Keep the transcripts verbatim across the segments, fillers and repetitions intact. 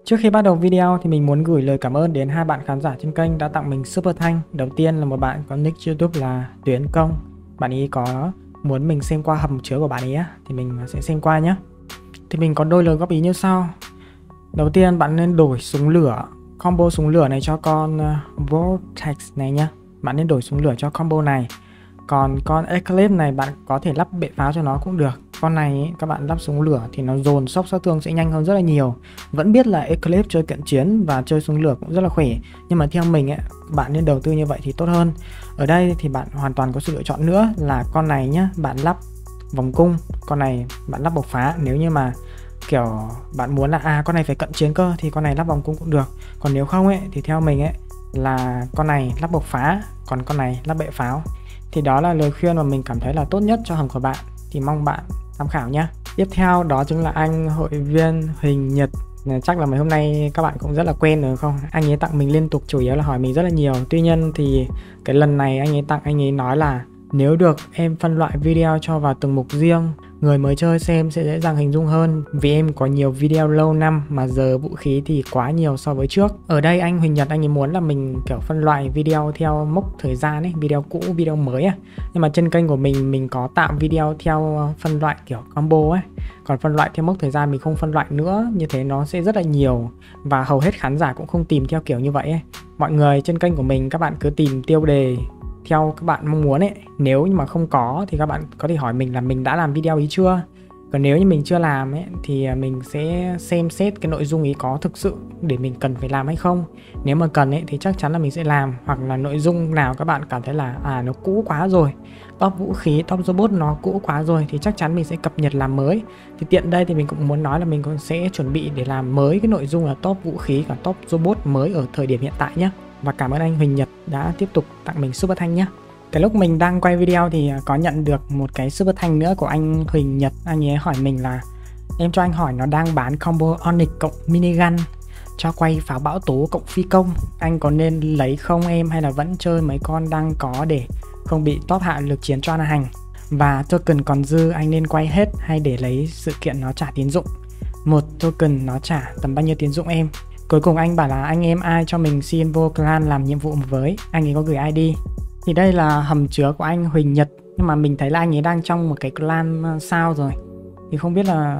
Trước khi bắt đầu video thì mình muốn gửi lời cảm ơn đến hai bạn khán giả trên kênh đã tặng mình Super Thanh. Đầu tiên là một bạn có nick YouTube là Tuyến Công. Bạn ấy có muốn mình xem qua hầm chứa của bạn ấy thì mình sẽ xem qua nhé. Thì mình có đôi lời góp ý như sau. Đầu tiên bạn nên đổi súng lửa, combo súng lửa này cho con Vortex này nhá. Bạn nên đổi súng lửa cho combo này. Còn con Eclipse này bạn có thể lắp bệ pháo cho nó cũng được. Con này ấy, các bạn lắp súng lửa thì nó dồn sốc sát thương sẽ nhanh hơn rất là nhiều. Vẫn biết là Eclipse chơi cận chiến và chơi súng lửa cũng rất là khỏe, nhưng mà theo mình ấy, bạn nên đầu tư như vậy thì tốt hơn. Ở đây thì bạn hoàn toàn có sự lựa chọn nữa là con này nhá, bạn lắp vòng cung, con này bạn lắp bộc phá. Nếu như mà kiểu bạn muốn là à con này phải cận chiến cơ thì con này lắp vòng cung cũng được. Còn nếu không ấy thì theo mình ấy là con này lắp bộc phá, còn con này lắp bệ pháo. Thì đó là lời khuyên mà mình cảm thấy là tốt nhất cho hầm của bạn. Thì mong bạn tham khảo nhé. Tiếp theo đó chính là anh hội viên Huỳnh Nhật. Chắc là mấy hôm nay các bạn cũng rất là quen rồi không? Anh ấy tặng mình liên tục, chủ yếu là hỏi mình rất là nhiều. Tuy nhiên thì cái lần này anh ấy tặng, anh ấy nói là nếu được em phân loại video cho vào từng mục riêng, người mới chơi xem sẽ dễ dàng hình dung hơn. Vì em có nhiều video lâu năm mà giờ vũ khí thì quá nhiều so với trước. Ở đây anh Huỳnh Nhật anh ấy muốn là mình kiểu phân loại video theo mốc thời gian ấy, video cũ, video mới à. Nhưng mà trên kênh của mình, mình có tạo video theo phân loại kiểu combo ấy. Còn phân loại theo mốc thời gian mình không phân loại nữa, như thế nó sẽ rất là nhiều. Và hầu hết khán giả cũng không tìm theo kiểu như vậy ấy. Mọi người trên kênh của mình các bạn cứ tìm tiêu đề theo các bạn mong muốn ấy. Nếu như mà không có thì các bạn có thể hỏi mình là mình đã làm video ý chưa. Còn nếu như mình chưa làm ấy thì mình sẽ xem xét cái nội dung ý có thực sự để mình cần phải làm hay không. Nếu mà cần ấy thì chắc chắn là mình sẽ làm. Hoặc là nội dung nào các bạn cảm thấy là à nó cũ quá rồi, top vũ khí, top robot nó cũ quá rồi, thì chắc chắn mình sẽ cập nhật làm mới. Thì tiện đây thì mình cũng muốn nói là mình cũng sẽ chuẩn bị để làm mới cái nội dung là top vũ khí và top robot mới ở thời điểm hiện tại nhé. Và cảm ơn anh Huỳnh Nhật đã tiếp tục tặng mình Super Thanh nhé. Cái lúc mình đang quay video thì có nhận được một cái Super Thanh nữa của anh Huỳnh Nhật. Anh ấy hỏi mình là em cho anh hỏi nó đang bán combo Onyx cộng minigun cho quay pháo bão tố cộng phi công, anh có nên lấy không em, hay là vẫn chơi mấy con đang có để không bị top hạ lực chiến cho ăn hành? Và token còn dư anh nên quay hết hay để lấy sự kiện nó trả tín dụng? Một token nó trả tầm bao nhiêu tín dụng em? Cuối cùng anh bảo là anh em ai cho mình xin vô clan làm nhiệm vụ với, anh ấy có gửi i đê. Thì đây là hầm chứa của anh Huỳnh Nhật, nhưng mà mình thấy là anh ấy đang trong một cái clan sao rồi. Thì không biết là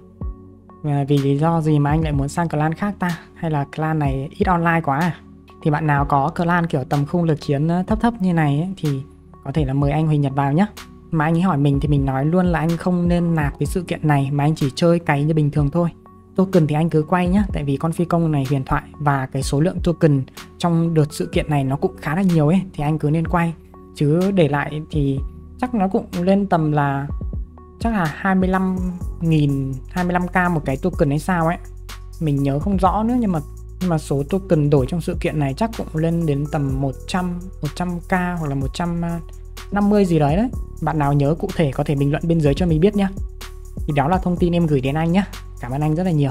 vì lý do gì mà anh lại muốn sang clan khác ta, hay là clan này ít online quá à? Thì bạn nào có clan kiểu tầm khung lực chiến thấp thấp như này ấy, thì có thể là mời anh Huỳnh Nhật vào nhé. Mà anh ấy hỏi mình thì mình nói luôn là anh không nên nạp cái sự kiện này, mà anh chỉ chơi cày như bình thường thôi. Token thì anh cứ quay nhá, tại vì con phi công này huyền thoại và cái số lượng token trong đợt sự kiện này nó cũng khá là nhiều ấy, thì anh cứ nên quay. Chứ để lại thì chắc nó cũng lên tầm là chắc là hai mươi lăm nghìn, hai mươi lăm k một cái token hay sao ấy. Mình nhớ không rõ nữa, nhưng mà nhưng mà số token đổi trong sự kiện này chắc cũng lên đến tầm một trăm, một trăm k hoặc là một trăm năm mươi gì đấy đấy. Bạn nào nhớ cụ thể có thể bình luận bên dưới cho mình biết nhá. Thì đó là thông tin em gửi đến anh nhé. Cảm ơn anh rất là nhiều.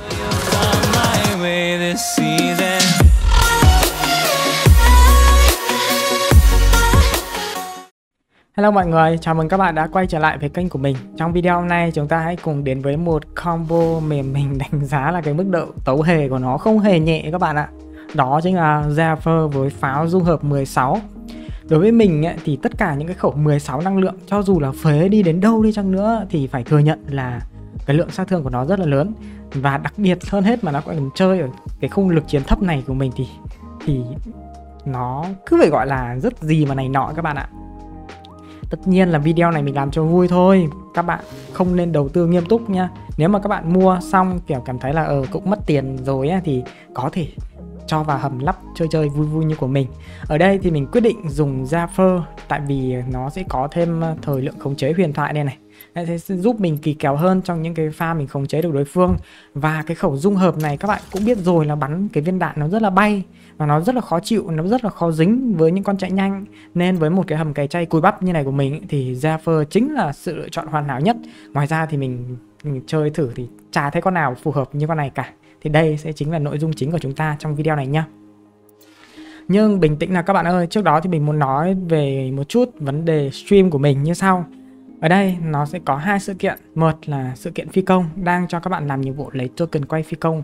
Hello mọi người, chào mừng các bạn đã quay trở lại với kênh của mình. Trong video hôm nay chúng ta hãy cùng đến với một combo mà mình đánh giá là cái mức độ tấu hề của nó không hề nhẹ các bạn ạ. Đó chính là Zephyr với pháo dung hợp mười sáu. Đối với mình ấy, thì tất cả những cái khẩu mười sáu năng lượng, cho dù là phế đi đến đâu đi chăng nữa, thì phải thừa nhận là cái lượng sát thương của nó rất là lớn. Và đặc biệt hơn hết mà nó còn chơi ở cái khung lực chiến thấp này của mình thì thì nó cứ phải gọi là rất gì mà này nọ các bạn ạ. Tất nhiên là video này mình làm cho vui thôi, các bạn không nên đầu tư nghiêm túc nha. Nếu mà các bạn mua xong kiểu cảm thấy là ờ cũng mất tiền rồi ấy, thì có thể cho vào hầm lắp chơi chơi vui vui như của mình. Ở đây thì mình quyết định dùng Zephyr tại vì nó sẽ có thêm thời lượng khống chế huyền thoại đây này. Đấy, sẽ giúp mình kỳ kèo hơn trong những cái pha mình khống chế được đối phương. Và cái khẩu dung hợp này các bạn cũng biết rồi là bắn cái viên đạn nó rất là bay và nó rất là khó chịu, nó rất là khó dính với những con chạy nhanh. Nên với một cái hầm cày chay cùi bắp như này của mình thì Zephyr chính là sự lựa chọn hoàn hảo nhất. Ngoài ra thì mình, mình chơi thử thì chả thấy con nào phù hợp như con này cả. Thì đây sẽ chính là nội dung chính của chúng ta trong video này nhá. Nhưng bình tĩnh nào các bạn ơi, trước đó thì mình muốn nói về một chút vấn đề stream của mình như sau. Ở đây nó sẽ có hai sự kiện. Một là sự kiện phi công đang cho các bạn làm nhiệm vụ lấy token quay phi công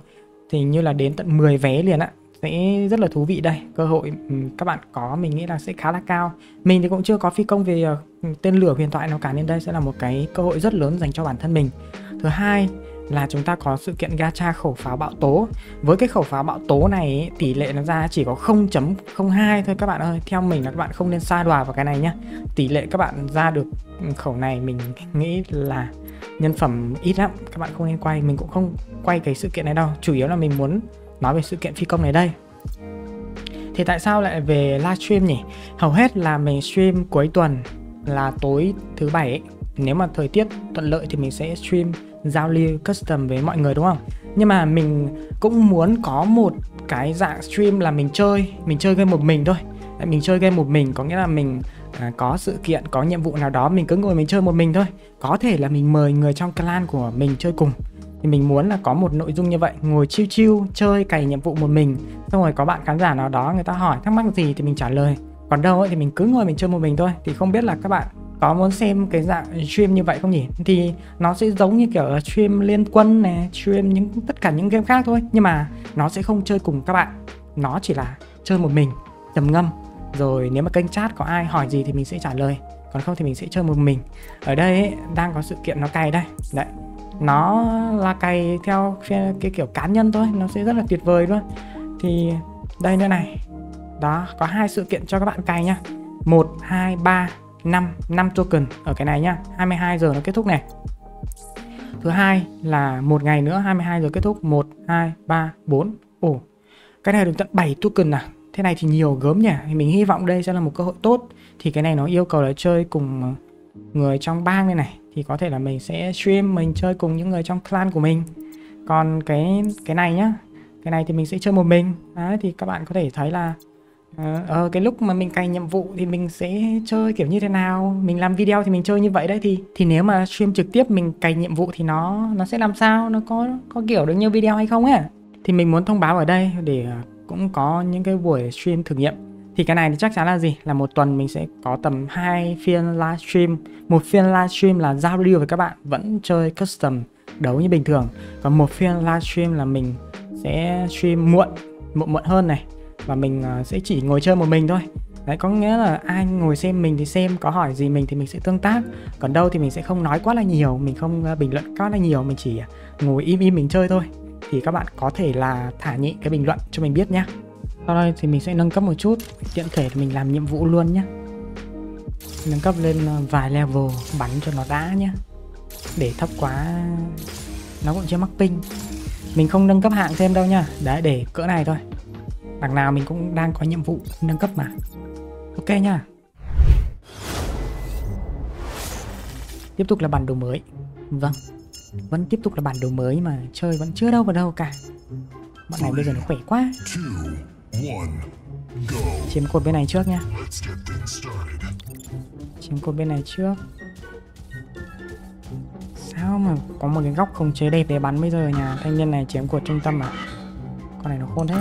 thì như là đến tận mười vé liền ạ. Sẽ rất là thú vị đây. Cơ hội các bạn có mình nghĩ là sẽ khá là cao. Mình thì cũng chưa có phi công về tên lửa huyền thoại nào cả, nên đây sẽ là một cái cơ hội rất lớn dành cho bản thân mình. Thứ hai là chúng ta có sự kiện gacha khẩu pháo bạo tố. Với cái khẩu pháo bạo tố này tỷ lệ nó ra chỉ có không chấm không hai thôi các bạn ơi. Theo mình là các bạn không nên sa đọa vào cái này nhá. Tỷ lệ các bạn ra được khẩu này mình nghĩ là nhân phẩm ít lắm, các bạn không nên quay. Mình cũng không quay cái sự kiện này đâu, chủ yếu là mình muốn nói về sự kiện phi công này đây. Thì tại sao lại về livestream nhỉ? Hầu hết là mình stream cuối tuần là tối thứ bảy ấy. Nếu mà thời tiết thuận lợi thì mình sẽ stream giao lưu custom với mọi người đúng không? Nhưng mà mình cũng muốn có một cái dạng stream là mình chơi Mình chơi game một mình thôi. Mình chơi game một mình có nghĩa là mình à, có sự kiện, có nhiệm vụ nào đó mình cứ ngồi mình chơi một mình thôi. Có thể là mình mời người trong clan của mình chơi cùng. Thì mình muốn là có một nội dung như vậy, ngồi chill chill chơi cày nhiệm vụ một mình, xong rồi có bạn khán giả nào đó người ta hỏi thắc mắc gì thì mình trả lời. Còn đâu ấy thì mình cứ ngồi mình chơi một mình thôi. Thì không biết là các bạn có muốn xem cái dạng stream như vậy không nhỉ? Thì nó sẽ giống như kiểu là stream Liên Quân này, stream những tất cả những game khác thôi, nhưng mà nó sẽ không chơi cùng các bạn. Nó chỉ là chơi một mình, trầm ngâm. Rồi nếu mà kênh chat có ai hỏi gì thì mình sẽ trả lời, còn không thì mình sẽ chơi một mình. Ở đây ấy, đang có sự kiện nó cày đây. Đấy, nó là cày theo cái kiểu cá nhân thôi, nó sẽ rất là tuyệt vời luôn. Thì đây nữa này. Đó, có hai sự kiện cho các bạn cày nhá. một, hai, ba, năm, năm token ở cái này nhá. hai mươi hai giờ nó kết thúc này. Thứ hai là một ngày nữa hai mươi hai giờ kết thúc. một, hai, ba, bốn. Ồ, cái này được tận bảy token à. Thế này thì nhiều gớm nhỉ. Thì mình hy vọng đây sẽ là một cơ hội tốt. Thì cái này nó yêu cầu là chơi cùng người trong bang này này, thì có thể là mình sẽ stream mình chơi cùng những người trong clan của mình. Còn cái cái này nhá, cái này thì mình sẽ chơi một mình. Đấy, thì các bạn có thể thấy là uh, cái lúc mà mình cày nhiệm vụ thì mình sẽ chơi kiểu như thế nào. Mình làm video thì mình chơi như vậy đấy. Thì thì nếu mà stream trực tiếp mình cày nhiệm vụ thì nó nó sẽ làm sao, nó có có kiểu được như video hay không ấy. Thì mình muốn thông báo ở đây để cũng có những cái buổi stream thử nghiệm. Thì cái này thì chắc chắn là gì? Là một tuần mình sẽ có tầm hai phiên livestream. Một phiên livestream là giao lưu với các bạn, vẫn chơi custom, đấu như bình thường. Còn một phiên livestream là mình sẽ stream muộn, muộn muộn hơn này. Và mình sẽ chỉ ngồi chơi một mình thôi. Đấy, có nghĩa là ai ngồi xem mình thì xem, có hỏi gì mình thì mình sẽ tương tác. Còn đâu thì mình sẽ không nói quá là nhiều, mình không bình luận quá là nhiều, mình chỉ ngồi im im mình chơi thôi. Thì các bạn có thể là thả nhẹ cái bình luận cho mình biết nhé. Sau đây thì mình sẽ nâng cấp một chút, tiện thể thì mình làm nhiệm vụ luôn nhé. Nâng cấp lên vài level bắn cho nó đã nhé. Để thấp quá nó cũng chưa mắc ping. Mình không nâng cấp hạng thêm đâu nhá. Đấy, để cỡ này thôi. Đằng nào mình cũng đang có nhiệm vụ nâng cấp mà. Ok nhá. Tiếp tục là bản đồ mới. Vâng, vẫn tiếp tục là bản đồ mới mà chơi vẫn chưa đâu vào đâu cả. Bọn này bây giờ nó khỏe quá. Chiếm cột bên này trước nha. Chiếm cột bên này trước. Sao mà có một cái góc khống chế đẹp để bắn bây giờ nhà thanh niên này chiếm cột trung tâm à? Con này nó khôn thế.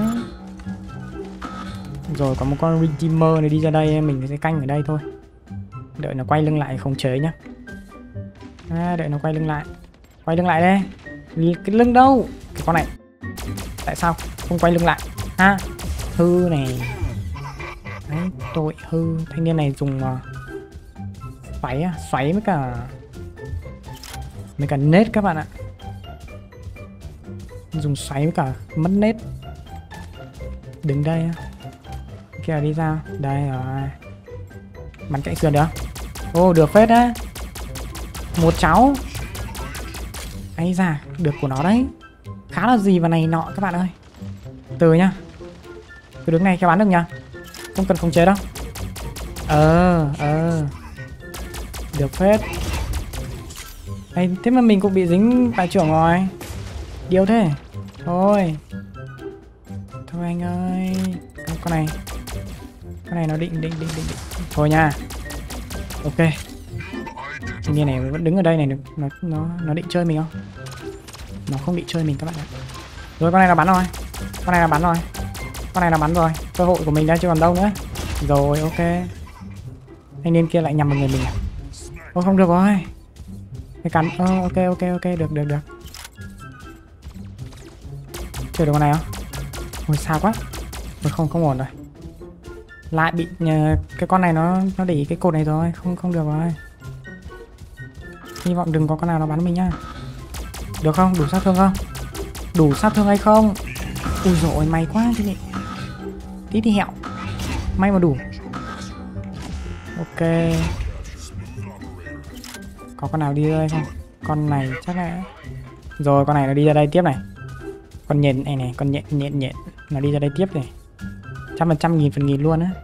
Rồi có một con Redeemer này đi ra đây, mình sẽ canh ở đây thôi. Đợi nó quay lưng lại khống chế nhá. À, đợi nó quay lưng lại. Quay lưng lại đây. Cái lưng đâu? Cái con này tại sao không quay lưng lại ha? Hư này. Đấy, tội hư. Thanh niên này dùng uh, xoáy à? Xoáy với cả với cả nết các bạn ạ. Dùng xoáy với cả mất nết. Đứng đây á. Kìa đi ra. Đây rồi. Bắn cạnh sườn được. Ô, được phết đấy. Một cháu. Ấy da, được của nó đấy. Khá là gì vào này nọ các bạn ơi. Từ nhá. Cứ đứng này cho bắn được nhá. Không cần khống chế đâu. Ờ, ờ. Được phết. Ê, thế mà mình cũng bị dính bài trưởng rồi. Điêu thế. Thôi. Thôi anh ơi. Con này. Con này nó định định định định, định. Thôi nha. Ok. Thanh niên này vẫn đứng ở đây này. Nó, nó, nó định chơi mình không? Nó không định chơi mình các bạn ạ. Rồi con này là bắn rồi. Con này là bắn rồi. Con này là bắn rồi. Cơ hội của mình đây chứ còn đâu nữa. Rồi ok. Thanh niên kia lại nhằm vào người mình à? Ô không được rồi. Cái cắn. Ờ, ok ok ok được được được. Chơi được con này không? Ôi sao quá. Ôi không không ổn rồi. Lại bị uh, cái con này nó nó để ý cái cột này rồi, không không được rồi. Hy vọng đừng có con nào nó bắn mình nhá. Được không? Đủ sát thương không? Đủ sát thương hay không? Ui dồi ôi may quá thế nhỉ. Tí thì hẹo. May mà đủ. Ok. Có con nào đi đây không? Con này chắc là... Rồi con này nó đi ra đây tiếp này. Con nhện này này, con nhện nhện nhện nó đi ra đây tiếp này. Trăm phần trăm nghìn phần nghìn luôn á.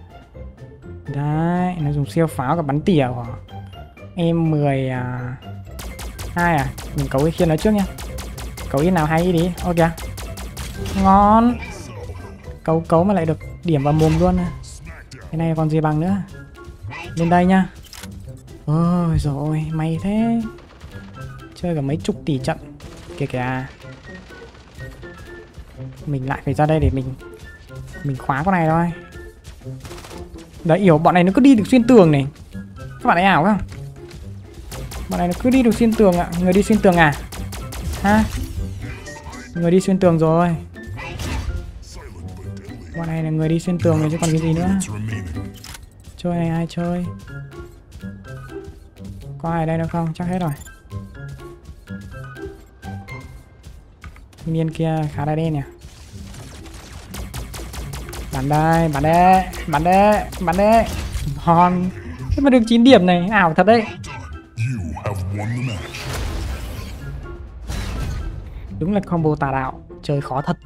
Đấy, nó dùng siêu pháo và bắn tỉa của em mười à... hai à, mình cấu cái khiên nó trước nha. Cấu ít nào hay ý đi, ok. Ngon. Cấu cấu mà lại được điểm vào mồm luôn. Cái này còn gì bằng nữa. Lên đây nha. Ôi rồi may thế. Chơi cả mấy chục tỷ trận. Kìa kìa. Mình lại phải ra đây để mình Mình khóa con này thôi. Đấy hiểu bọn này nó cứ đi được xuyên tường này. Các bạn ấy ảo không? Bọn này nó cứ đi được xuyên tường ạ. Người đi xuyên tường à? Ha? Người đi xuyên tường rồi. Bọn này là người đi xuyên tường rồi chứ còn cái gì nữa. Chơi này ai chơi? Có ai ở đây nữa không? Chắc hết rồi. Thanh niên kia khá là đen nè. Bắn đây, bắn đây, bắn đây, bắn đây. Hòn. Thế mà được chín điểm này, ảo thật đấy. Đúng là combo tà đạo, chơi khó thật.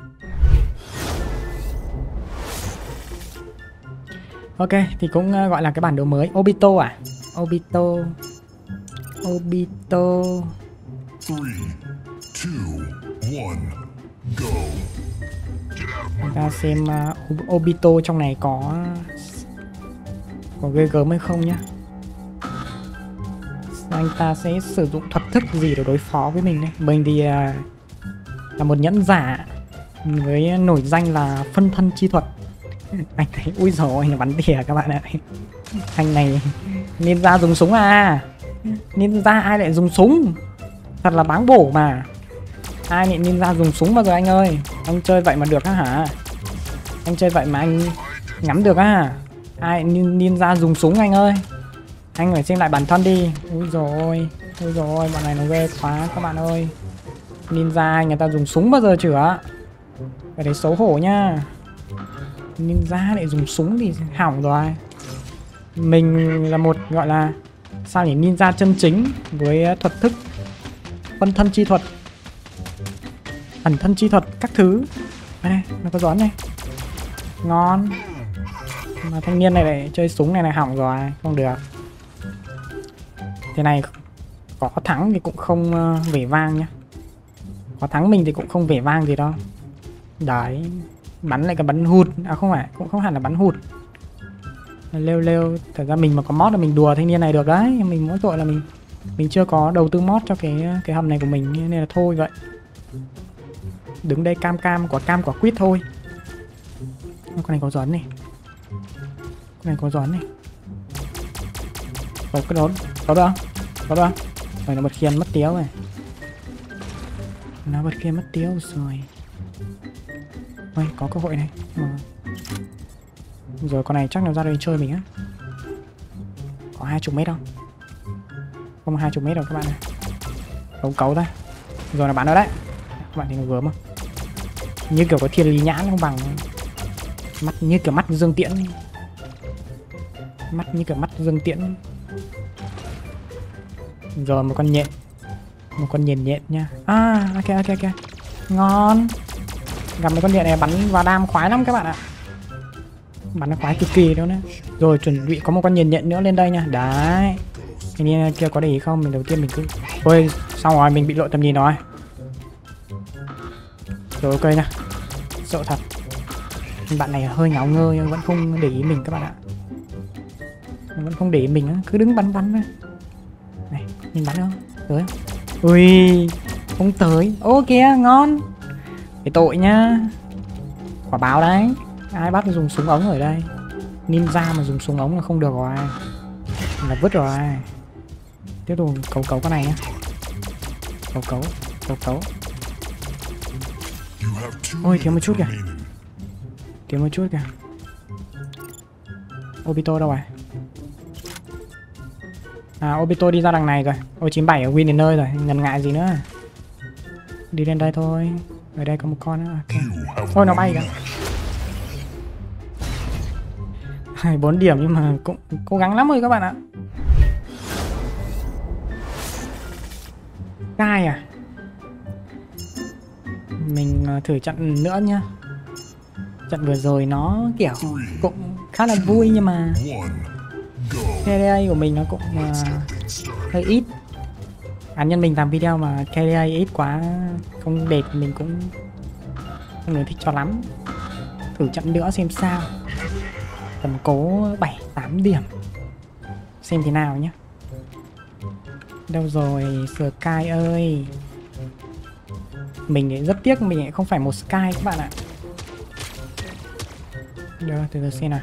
Ok, thì cũng gọi là cái bản đồ mới. Obito à? Obito. Obito. Chúng ta xem uh, Obito trong này có có ghê gớm hay không nhá. Anh ta sẽ sử dụng thuật thức gì để đối phó với mình đây. Mình thì uh, là một nhẫn giả với nổi danh là phân thân chi thuật. Anh thấy ui dồi anh bắn tỉa các bạn ạ. Anh này ninja dùng súng à? Ninja ai lại dùng súng? Thật là báng bổ mà. Ai lại ninja dùng súng bao giờ anh ơi? Anh chơi vậy mà được á hả? Anh chơi vậy mà anh ngắm được á? Ai ninja dùng súng anh ơi? Anh phải xem lại bản thân đi. Ui dồi, ui dồi, bọn này nó ghê quá các bạn ơi. Ninja người ta dùng súng bao giờ chưa? Phải thấy xấu hổ nha. Ninja lại dùng súng thì hỏng rồi. Mình là một gọi là sao nhỉ, ninja chân chính với thuật thức phân thân chi thuật, ẩn thân chi thuật các thứ. Đây này, nó có gión này. Ngon. Mà thanh niên này lại chơi súng này này hỏng rồi, không được. Thế này có thắng thì cũng không uh, vẻ vang nhá. Có thắng mình thì cũng không vẻ vang gì đâu. Đấy, bắn lại cái bắn hụt. À không phải, cũng không hẳn là bắn hụt. Lêu lêu, thật ra mình mà có mod là mình đùa thanh niên này được đấy. Mình mỗi tội là mình mình chưa có đầu tư mod cho cái cái hầm này của mình nên là thôi vậy. Đứng đây cam cam quả cam quả quýt thôi. Con này có gión này. Con này có gión này. Có cái đón, có đó, có đó. Rồi nó bật khiên mất tiếu này. Nó bật khiên mất tiếu rồi. Ôi, có cơ hội này. Mà... Rồi con này chắc nó ra đây chơi mình á. Có hai chục mét không? Không hai chục mét đâu các bạn này. Cấu cấu ra. Rồi là bạn đó đấy. Các bạn thấy nó gớm không? Như kiểu có thiên lý nhãn không bằng. Mắt như kiểu mắt Dương Tiễn. Mắt như kiểu mắt Dương Tiễn. Rồi một con nhện. Một con nhện nhện nha. À ok ok ok. Ngon. Gặp mấy con nhện này bắn vào đam khoái lắm các bạn ạ. Bắn nó khoái cực kỳ đâu nữa. Rồi chuẩn bị có một con nhện nhện nữa lên đây nha. Đấy. Cái này kia có để ý không? Mình đầu tiên mình cứ... Ôi xong rồi mình bị lộ tầm nhìn rồi. Rồi ok nha. Sợ thật. Bạn này hơi ngáo ngơ nhưng vẫn không để ý mình các bạn ạ. Vẫn không để ý mình á. Cứ đứng bắn bắn thôi. Này mình bắn không? Tới. Ui không tới. Ô kìa ngon. Cái tội nhá. Quả báo đấy. Ai bắt dùng súng ống ở đây? Ninja mà dùng súng ống là không được rồi. Là vứt rồi. Tiếp tục cấu cấu con này nhá. Cấu cấu. Cấu cấu. Ôi thiếu một chút kìa. Thiếu một chút kìa. Obito đâu rồi? À Obito đi ra đằng này rồi. Ôi chín bảy ở win đến nơi rồi, ngần ngại gì nữa. Đi lên đây thôi. Ở đây có một con nữa. Okay. Ôi nó bay kìa. bốn điểm nhưng mà cũng cố gắng lắm rồi các bạn ạ. Gai à? Mình thử trận nữa nhá. Trận vừa rồi nó kiểu cũng khá là vui nhưng mà ca đê a của mình nó cũng uh, hơi ít. Án nhân mình làm video mà ca đê a ít quá không đẹp mình cũng không được thích cho lắm. Thử trận nữa xem sao. Tầm cố bảy tám điểm. Xem thế nào nhé. Đâu rồi Sky ơi. Mình thì rất tiếc mình lại không phải một Sky các bạn ạ. Được, từ từ xem nào.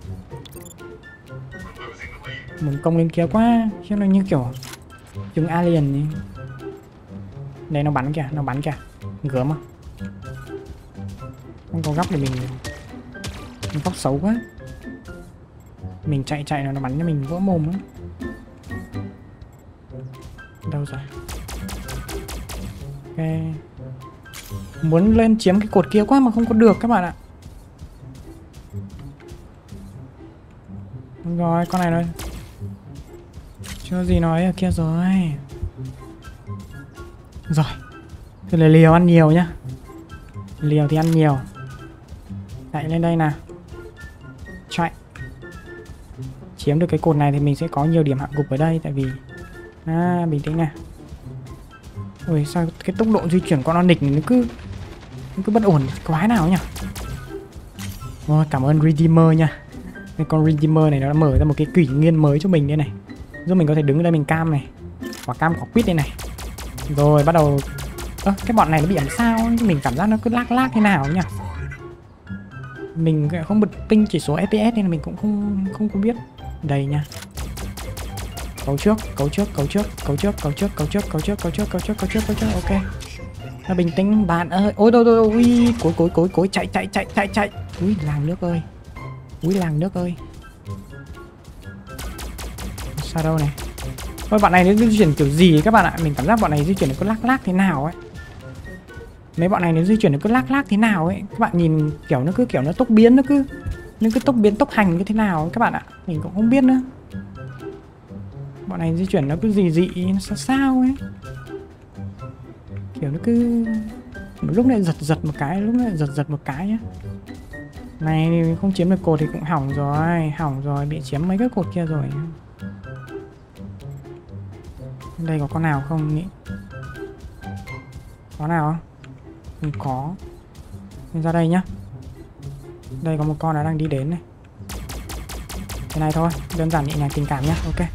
Muốn công lên kia quá. Chứ nó như kiểu trứng alien ấy. Đây nó bắn kìa, nó bắn kìa. Gớm không? Không có góc để mình. Mình góc xấu quá. Mình chạy chạy nó bắn cho mình vỡ mồm á. Đâu rồi? Ok. Muốn lên chiếm cái cột kia quá mà không có được các bạn ạ. Rồi con này rồi. Chưa gì nói ở kia rồi. Rồi. Thế là liều ăn nhiều nhá. Liều thì ăn nhiều. Chạy lên đây nào. Chạy. Chiếm được cái cột này thì mình sẽ có nhiều điểm hạ gục ở đây. Tại vì à, bình tĩnh nè. Ui sao cái tốc độ di chuyển con Onyx nó cứ nó cứ bất ổn quái nào nhỉ. Ôi cảm ơn Redeemer nha. Cái con Redeemer này nó đã mở ra một cái kỷ nguyên mới cho mình đây này. Giúp mình có thể đứng ở đây mình cam này. Quả cam quả quýt đây này. Rồi bắt đầu. Ơ cái bọn này nó bị làm sao. Mình cảm giác nó cứ lag lag thế nào nhỉ. Mình không bật ping chỉ số ép pê ét nên là mình cũng không không có biết. Đây nha. Cấu trước, cấu trước, cấu trước, cấu trước, cấu trước, cấu trước, cấu trước, cấu trước, cấu trước, cấu trước, cấu trước, ok. Nó bình tĩnh bạn ơi. Ôi đâu đâu, ui, cối cối cối cối chạy chạy chạy chạy chạy. Ui làng nước ơi. Ui làng nước ơi. Sao đâu này. Ôi bọn này nó di chuyển kiểu gì các bạn ạ. Mình cảm giác bọn này di chuyển nó cứ lác lác thế nào ấy. Mấy bọn này nó di chuyển nó cứ lác lác thế nào ấy. Các bạn nhìn kiểu nó cứ kiểu nó tốc biến nó cứ nó cứ tốc biến tốc hành như thế nào ấy, các bạn ạ. Mình cũng không biết nữa. Bọn này di chuyển nó cứ gì dị nó sao sao ấy. Kiểu nó cứ một lúc này giật giật một cái, lúc này giật giật một cái nhá. Này không chiếm được cột thì cũng hỏng rồi. Hỏng rồi, bị chiếm mấy cái cột kia rồi. Đây có con nào không nghĩ. Có nào không? Không có. Mình ra đây nhá. Đây có một con đã đang đi đến này. Cái này thôi, đơn giản nhẹ nhàng tình cảm nhá, ok.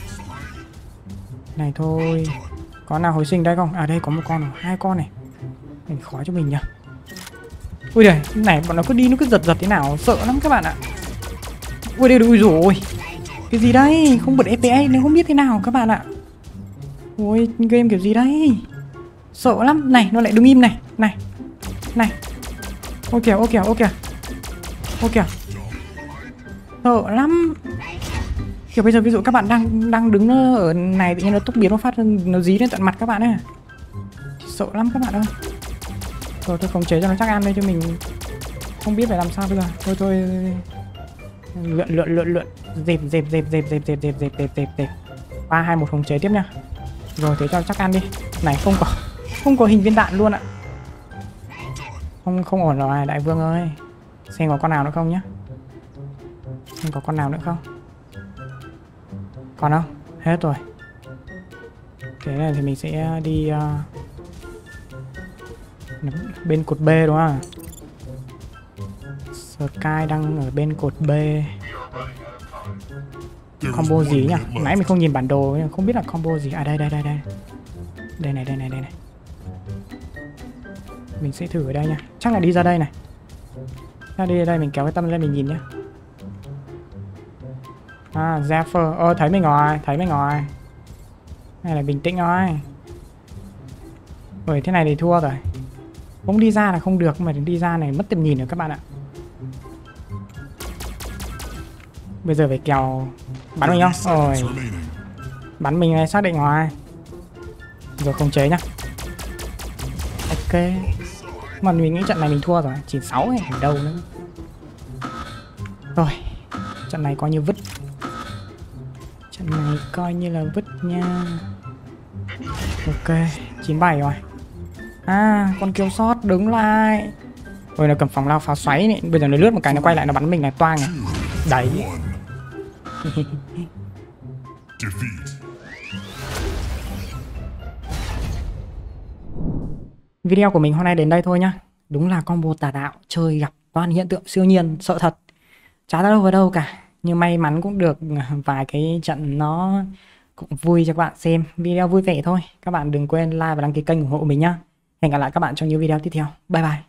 Này thôi. Có nào hồi sinh đây không? À đây có một con rồi, hai con này. Mình khó cho mình nhỉ. Ui đây, này bọn nó cứ đi nó cứ giật giật thế nào, sợ lắm các bạn ạ. Ui đây, ui rồi. Cái gì đây? Không bật ép pê ét nên không biết thế nào các bạn ạ. Ui game kiểu gì đây? Sợ lắm. Này nó lại đứng im này. Này. Này. Ôi kìa, ôi kìa, ôi kìa. Ôi kìa. Sợ lắm. Kiểu bây giờ ví dụ các bạn đang đang đứng ở này tự nhiên nó tốc biến nó phát nó dí lên tận mặt các bạn ấy. Sợ lắm các bạn ơi. Rồi tôi khống chế cho nó chắc ăn đây cho mình không biết phải làm sao bây giờ. Thôi thôi. Lượn lượn lượn lượn. Dẹp dẹp dẹp dẹp dẹp dẹp dẹp dẹp dẹp dẹp dẹp. ba hai một khống chế tiếp nha. Rồi thế cho chắc ăn đi. Này không có không có hình viên đạn luôn ạ. Không không ổn rồi đại vương ơi. Xem có con nào nữa không nhá. Xem có con nào nữa không. Còn không? Hết rồi. Thế này thì mình sẽ đi uh, bên cột B đúng không? Sky đang ở bên cột B. Combo gì nhỉ? Nãy mình không nhìn bản đồ, không biết là combo gì. À đây đây đây đây. Đây này đây này đây này. Mình sẽ thử ở đây nha. Chắc là đi ra đây này. Ra đi ra đây mình kéo cái tâm lên mình nhìn nhá. À Zephyr, ơ thấy mình rồi, thấy mình rồi. Này là bình tĩnh thôi. Ôi thế này thì thua rồi. Không đi ra là không được, mà đi ra này mất tầm nhìn rồi các bạn ạ. Bây giờ phải kèo bắn mình không? Rồi bắn mình này xác định rồi. Rồi không chế nhá. Ok. Mà mình nghĩ trận này mình thua rồi. Chỉ sáu này ở đâu nữa. Rồi trận này coi như vứt. Trận này coi như là vứt nha. Ok chín bảy rồi. À con kill sót đứng lại. Rồi là cầm phòng lao pháo xoáy này. Bây giờ nó lướt một cái nó quay lại nó bắn mình này toang này. Đấy. Video của mình hôm nay đến đây thôi nhá. Đúng là combo tà đạo, chơi gặp toàn hiện tượng siêu nhiên, sợ thật. Chả ra đâu vào đâu cả. Nhưng may mắn cũng được vài cái trận nó cũng vui cho các bạn xem. Video vui vẻ thôi. Các bạn đừng quên like và đăng ký kênh ủng hộ mình nhá. Hẹn gặp lại các bạn trong những video tiếp theo. Bye bye.